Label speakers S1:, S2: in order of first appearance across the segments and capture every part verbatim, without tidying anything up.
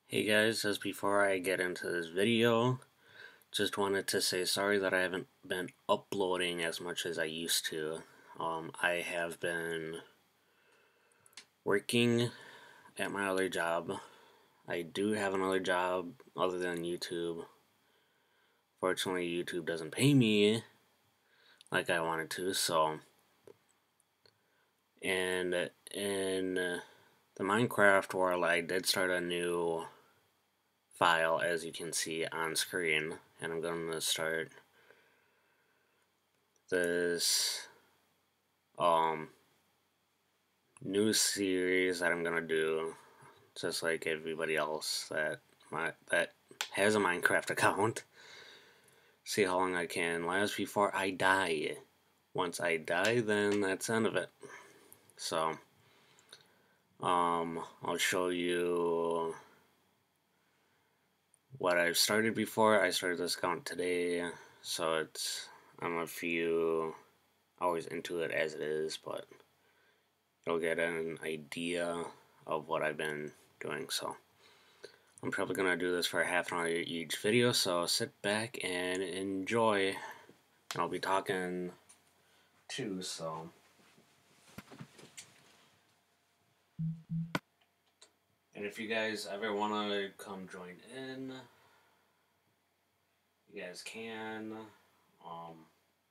S1: Hey guys, just before I get into this video, just wanted to say sorry that I haven't been uploading as much as I used to. Um, I have been working at my other job. I do have another job other than YouTube. Fortunately, YouTube doesn't pay me like I wanted to, so... And in the Minecraft world, I did start a new file, as you can see on screen, and I'm going to start this um new series that I'm gonna do, just like everybody else that my that has a Minecraft account. See how long I can last before I die. Once I die, then that's the end of it. So um I'll show you what I've started before. I started this account today, so it's I'm a few hours into it as it is, but you'll get an idea of what I've been doing. So I'm probably gonna do this for half an hour each video, so sit back and enjoy. And I'll be talking too, so and if you guys ever wanna come join in, you guys can. Um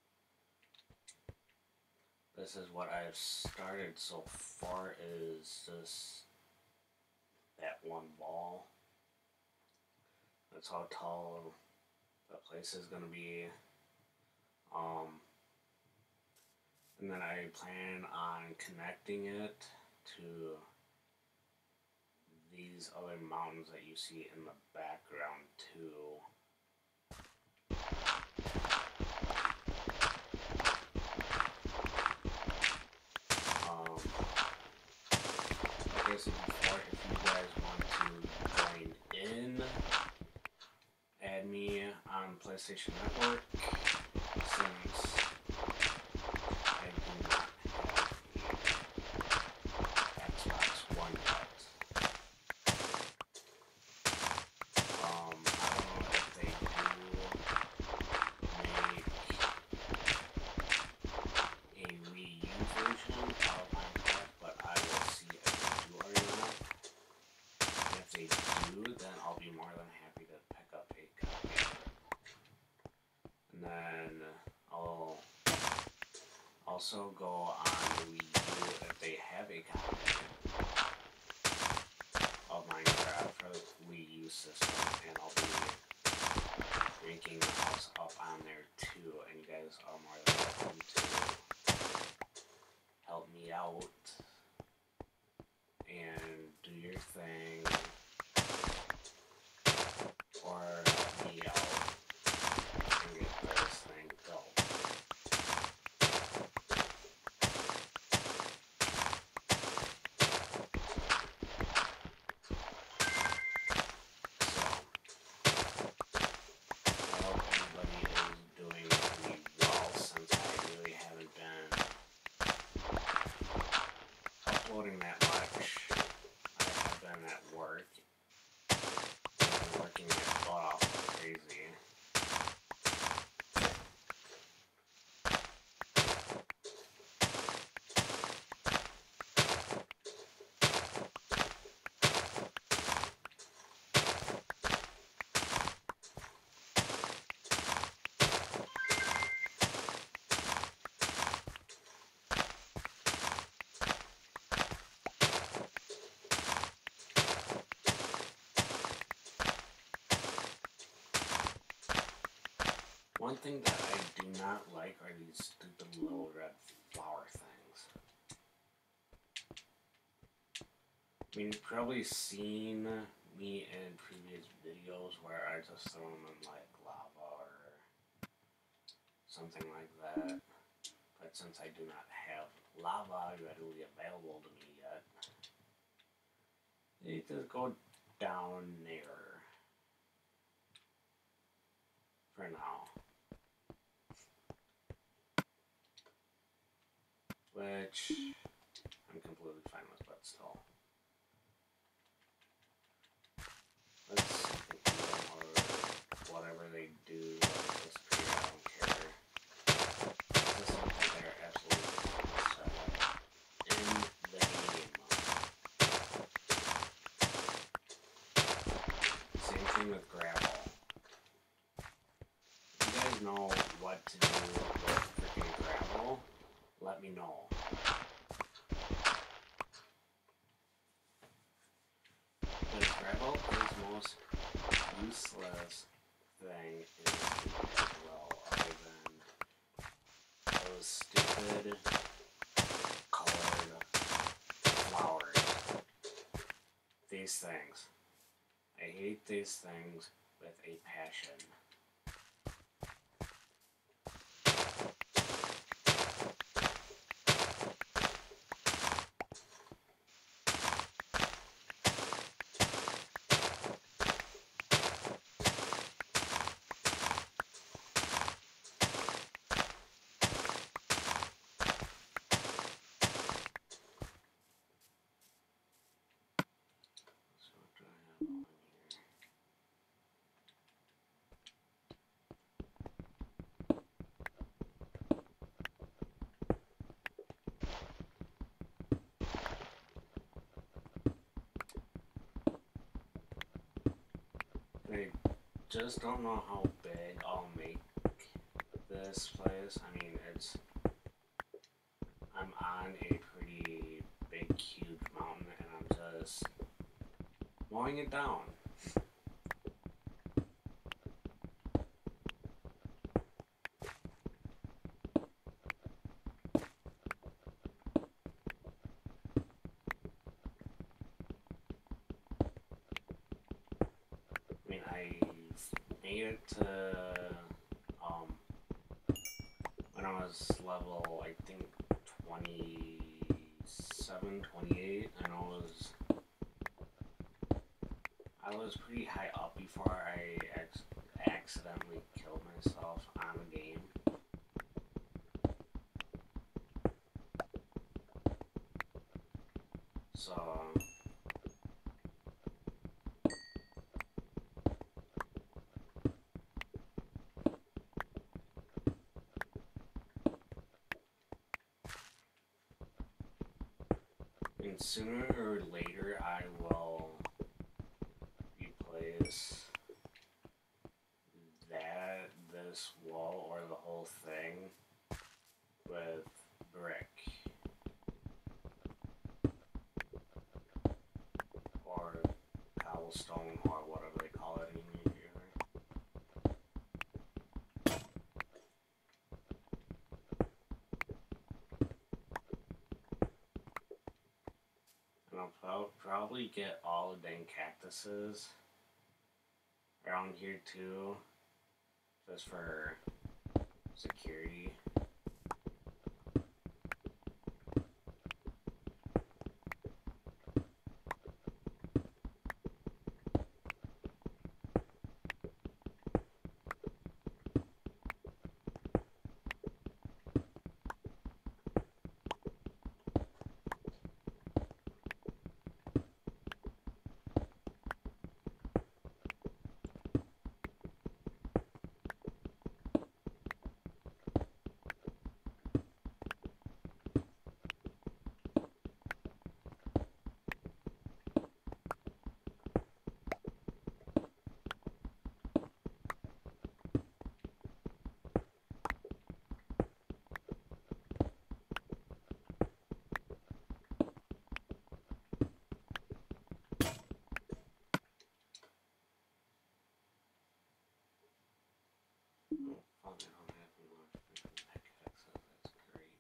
S1: this is what I've started so far, is just that one wall. That's how tall the place is gonna be. Um, and then I plan on connecting it to these other mountains that you see in the background too. Um, like I said before, if you guys want to join in, add me on PlayStation Network, since I do not have Xbox One yet. Um, I don't know if they do make a Wii U version of Minecraft, but I will see if they do or not. And if they do, then I'll be more than happy to pick up a copy of it. And then I'll also go on Wii U if they have a copy of Minecraft for the Wii U system, and I'll be making the house up on there too, and you guys are more than welcome to help me out and do your thing, or help me out and get this thing built. Uploading that much. I have been at work. I've been working my butt off like crazy. One thing that I do not like are these stupid little red flower things. I mean, you've probably seen me in previous videos where I just throw them in like lava or something like that. But since I do not have lava readily available to me yet, they just go down there for now. Which I'm completely fine with, but still. to do with freaking gravel, let me know. Because gravel is the most useless thing in the world, other than those stupid colored flowers. These things. I hate these things with a passion. I just don't know how big I'll make this place. I mean, it's... I'm on a pretty big, huge mountain, and I'm just mowing it down. I mean, I made it to, um, when I was level, I think, twenty-seven, twenty-eight, and I was, I was pretty high up before I ex accidentally killed myself on a game. So... And sooner or later, I will replace that, this wall, or the whole thing with brick. Or cobblestone, or whatever they call it in here. And I'll probably get all the dang cactuses around here too, just for security. Oh, I don't have any more pickaxes, that's great.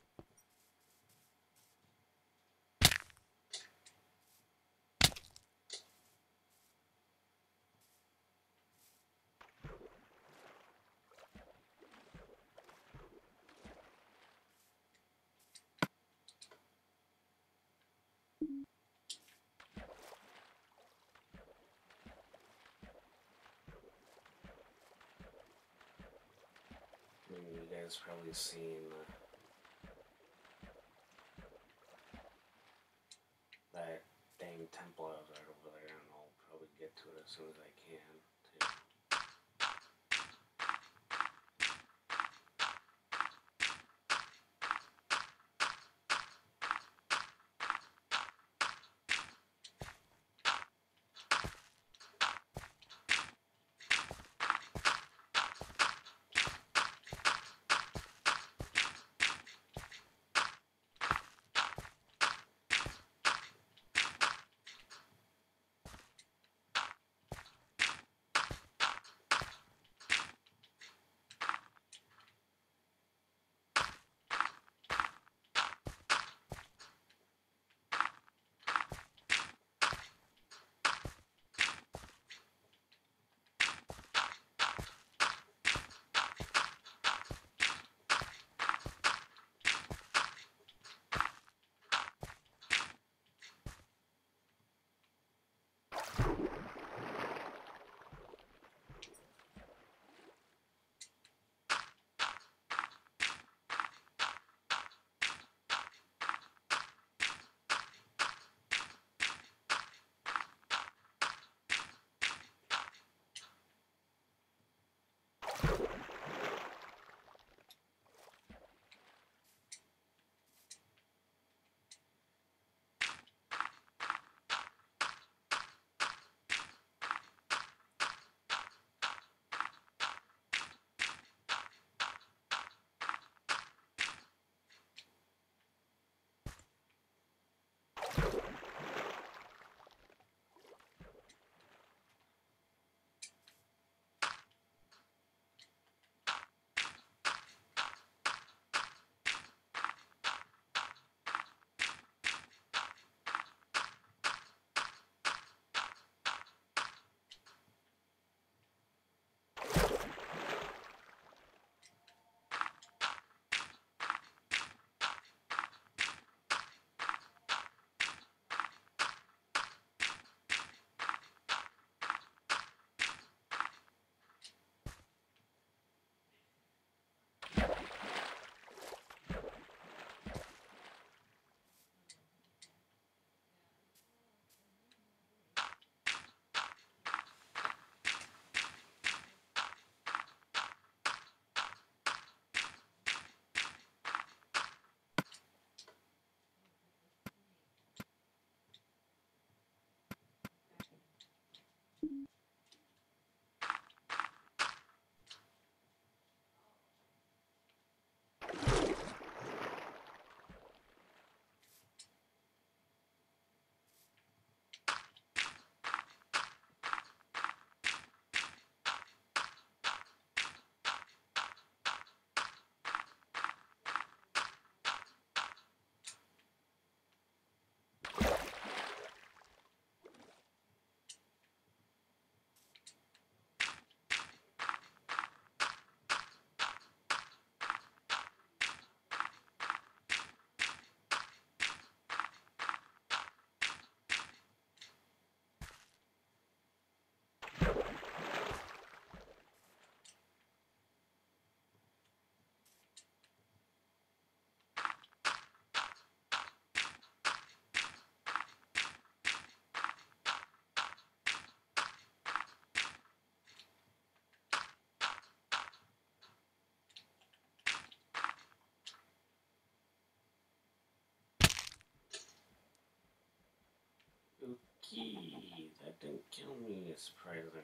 S1: I mean, you guys probably seen that dang temple I was right over there, and I'll probably get to it as soon as I can, too. Okay, that didn't kill me, surprisingly.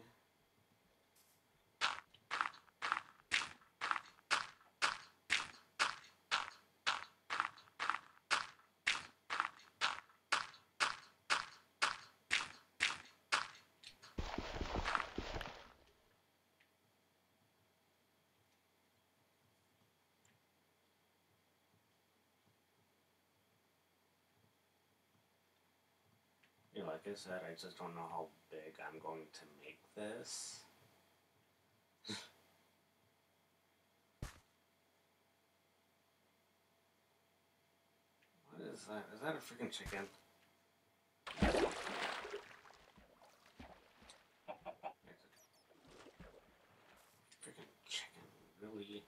S1: Yeah, like I said, I just don't know how big I'm going to make this. What is that? Is that a freaking chicken? Freaking chicken, really?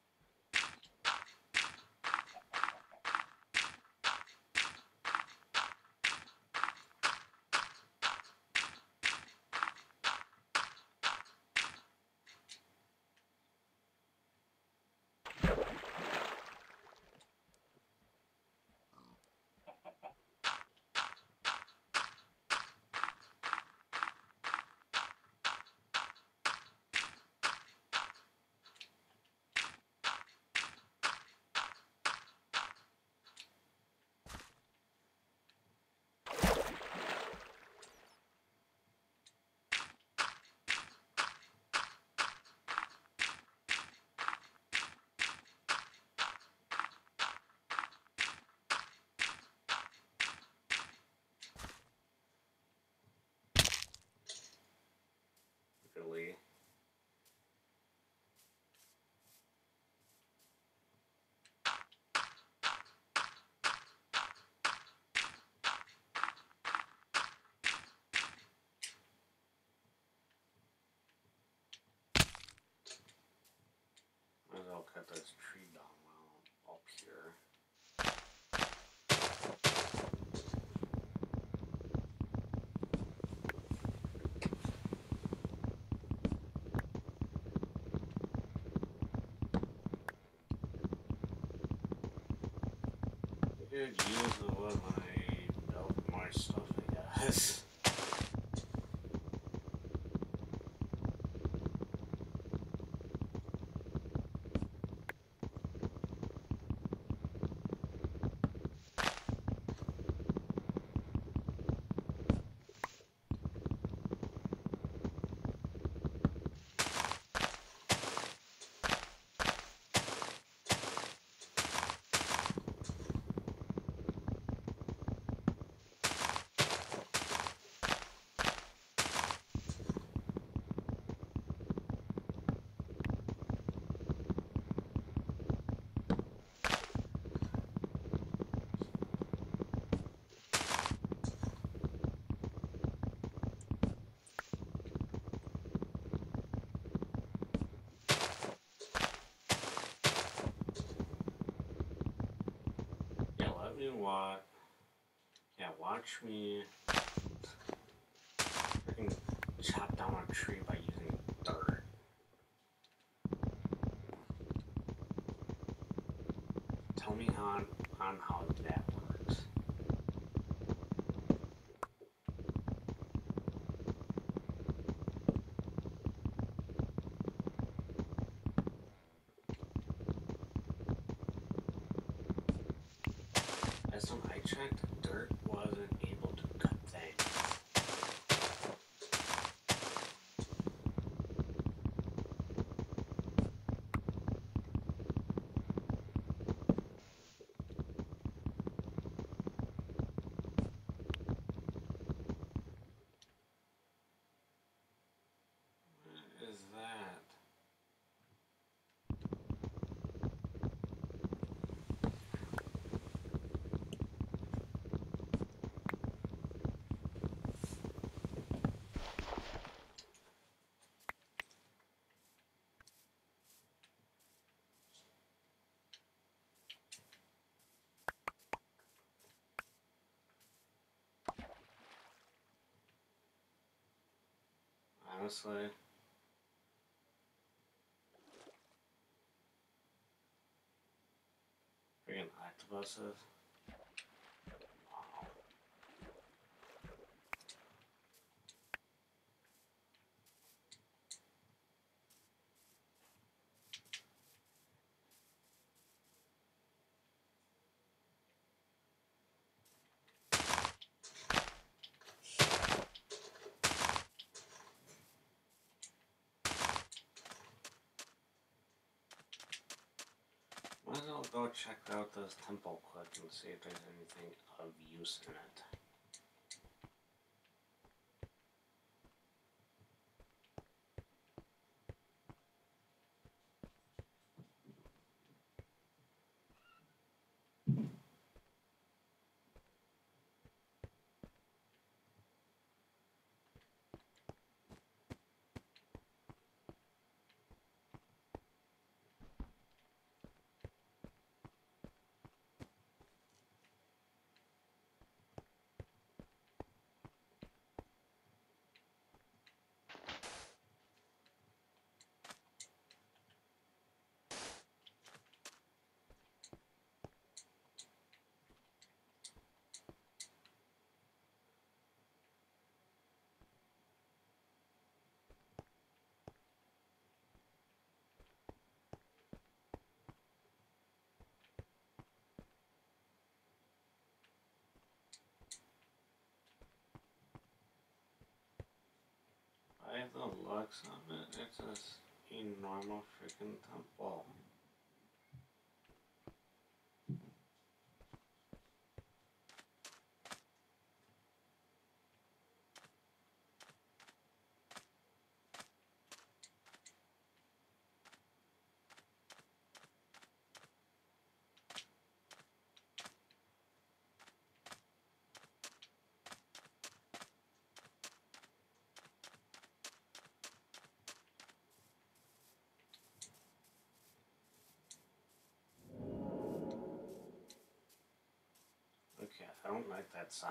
S1: Really? Might as well cut this tree down while up here. Good use the wood when I build more stuff, I guess. Yeah, let me watch. Yeah, watch me freaking chop down a tree by using dirt. Tell me on, on how that works. checked, dirt wasn't able to cut things. What is that? Honestly, freaking octopuses. Wow. Might as well go check out this temple quick and see if there's anything of use in it. By the looks of it, it's just a normal freaking temple. Okay, I don't like that sound.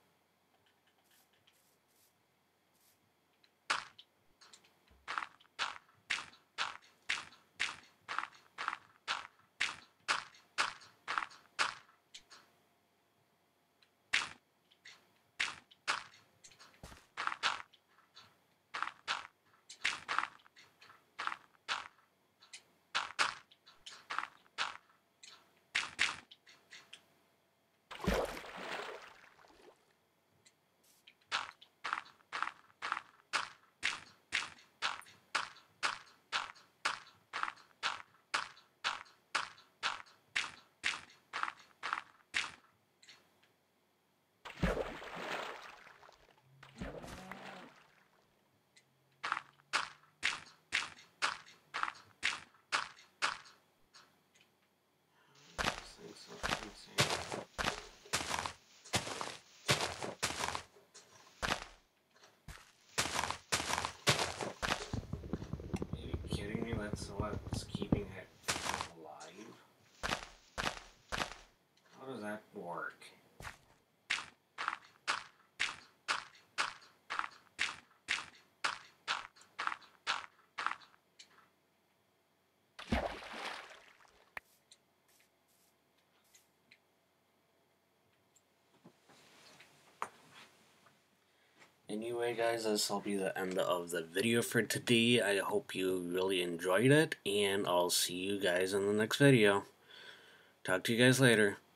S1: This thing's so insane. Are you kidding me? That's what's keeping it alive? How does that work? Anyway guys, this will be the end of the video for today. I hope you really enjoyed it, and I'll see you guys in the next video. Talk to you guys later.